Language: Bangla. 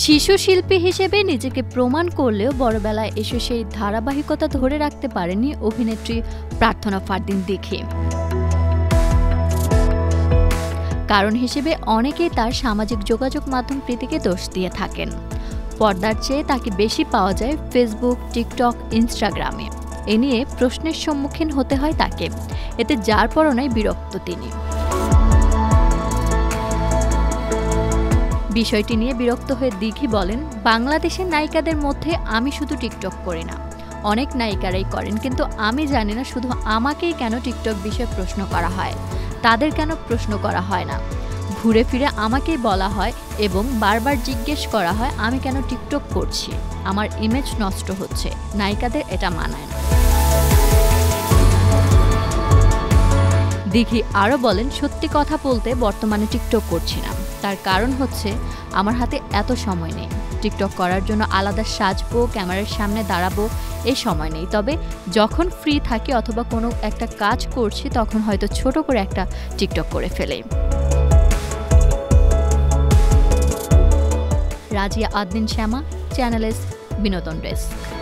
শিশু শিল্পী হিসেবে নিজেকে প্রমাণ করলেও বড়বেলায় এসে সেই ধারাবাহিকতা ধরে রাখতে পারেনি অভিনেত্রী প্রার্থনা ফারদিন দীঘি। কারণ হিসেবে অনেকেই তার সামাজিক যোগাযোগ মাধ্যম প্রীতিকে দোষ দিয়ে থাকেন। পর্দার চেয়ে তাকে বেশি পাওয়া যায় ফেসবুক, টিকটক, ইনস্টাগ্রামে। এ নিয়ে প্রশ্নের সম্মুখীন হতে হয় তাকে। এতে যার পরনায় বিরক্ত তিনি। বিষয়টি নিয়ে বিরক্ত হয়ে দীঘি বলেন, বাংলাদেশের নায়িকাদের মধ্যে আমি শুধু টিকটক করি না, অনেক নায়িকারাই করেন, কিন্তু আমি জানি না শুধু আমাকেই কেন টিকটক বিষয়ে প্রশ্ন করা হয়, তাদের কেন প্রশ্ন করা হয় না। ঘুরে ফিরে আমাকেই বলা হয় এবং বারবার জিজ্ঞেস করা হয় আমি কেন টিকটক করছি। আমার ইমেজ নষ্ট হচ্ছে, নায়িকাদের এটা মানায় না। দীঘি আরও বলেন, সত্যি কথা বলতে বর্তমানে টিকটক করছি না। তার কারণ হচ্ছে আমার হাতে এত সময় নেই। টিকটক করার জন্য আলাদা সাজবো, ক্যামেরার সামনে দাঁড়াবো, এই সময় নেই। তবে যখন ফ্রি থাকি অথবা কোনো একটা কাজ করছি তখন হয়তো ছোট করে একটা টিকটক করে ফেলে। রাজিয়া আদ্দিন শ্যামা, চ্যানেল এস, বিনোদন ডেস্ক।